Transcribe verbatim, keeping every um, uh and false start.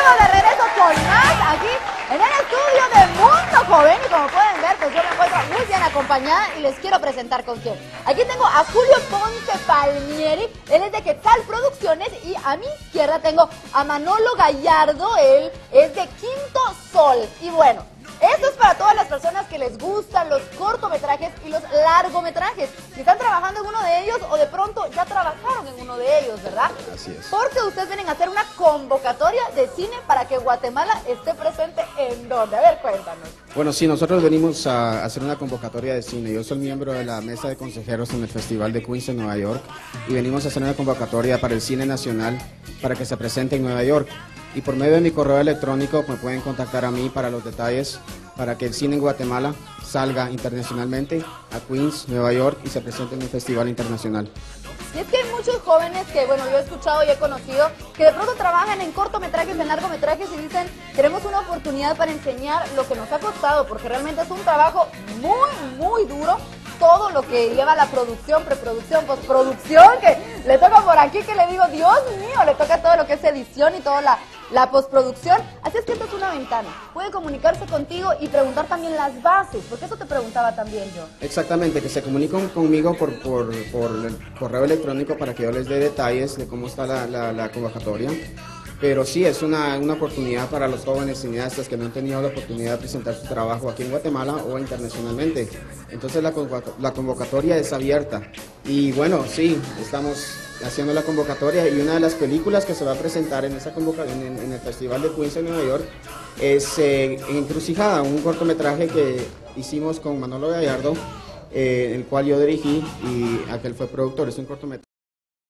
estamos de regreso con más aquí en el estudio de Mundo Joven y como pueden ver, pues yo me encuentro muy bien acompañada y les quiero presentar con quién. Aquí tengo a Julio Ponce Palmieri, él es de Quetzal Producciones y a mi izquierda tengo a Manolo Gallardo, él es de Quinto Sol. Y bueno, esto es para todas las personas que les gustan los cortometrajes y los largometrajes. Si están trabajando en uno de ellos o de pronto ya trabajaron en uno de ellos, ¿verdad? Así es. Porque ustedes vienen a hacer una convocatoria de cine para que Guatemala esté presente en donde. A ver, cuéntanos. Bueno, sí, nosotros venimos a hacer una convocatoria de cine. Yo soy miembro de la mesa de consejeros en el Festival de Queens en Nueva York y venimos a hacer una convocatoria para el cine nacional para que se presente en Nueva York. Y por medio de mi correo electrónico me pueden contactar a mí para los detalles, para que el cine en Guatemala salga internacionalmente a Queens, Nueva York y se presente en un festival internacional. Y es que hay muchos jóvenes que, bueno, yo he escuchado y he conocido, que de pronto trabajan en cortometrajes, en largometrajes y dicen, tenemos una oportunidad para enseñar lo que nos ha costado, porque realmente es un trabajo muy, muy duro. Todo lo que lleva la producción, preproducción, postproducción, que le toca por aquí, que le digo, Dios mío, le toca todo lo que es edición y toda la, la postproducción. Así es que esto es una ventana. Puede comunicarse contigo y preguntar también las bases, porque eso te preguntaba también yo. Exactamente, que se comuniquen conmigo por, por, por el correo electrónico para que yo les dé detalles de cómo está la, la, la convocatoria. Pero sí, es una, una oportunidad para los jóvenes cineastas que no han tenido la oportunidad de presentar su trabajo aquí en Guatemala o internacionalmente. Entonces la, la convocatoria es abierta. Y bueno, sí, estamos haciendo la convocatoria y una de las películas que se va a presentar en, esa convocatoria, en, en el Festival de Queens en Nueva York es eh, Encrucijada, un cortometraje que hicimos con Manolo Gallardo, eh, el cual yo dirigí y aquel fue productor. Es un cortometraje.